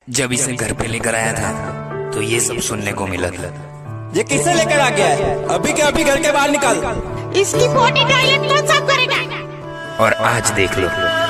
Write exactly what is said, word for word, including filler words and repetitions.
जब इसे घर पे लेकर आया था तो ये सब सुनने को मिला था। ये किससे लेकर आ गया है? अभी के अभी घर के बाहर निकाल। इसकी बॉडी डायलेक्ट कौन साफ करेगा? और आज देख लो